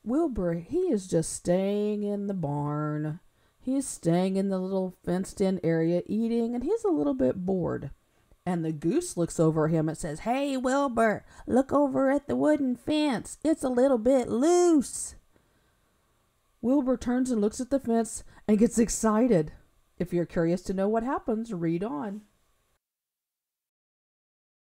Wilbur, he is just staying in the barn. He's staying in the little fenced-in area eating, and he's a little bit bored. And the goose looks over him and says, "Hey, Wilbur, look over at the wooden fence. It's a little bit loose." Wilbur turns and looks at the fence and gets excited. If you're curious to know what happens, read on.